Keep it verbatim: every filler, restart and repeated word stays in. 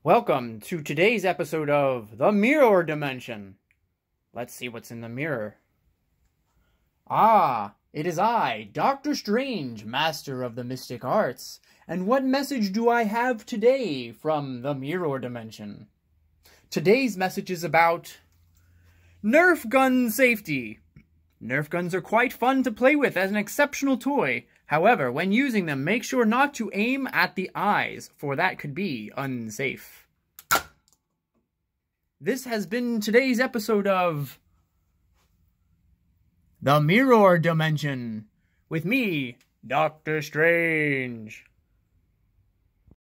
Welcome to today's episode of The Mirror Dimension. Let's see what's in the mirror. Ah, it is I, Doctor Strange, Master of the Mystic Arts. And what message do I have today from the Mirror Dimension? Today's message is about Nerf gun safety. Nerf guns are quite fun to play with as an exceptional toy. However, when using them, make sure not to aim at the eyes, for that could be unsafe. This has been today's episode of The Mirror Dimension, with me, Doctor Strange.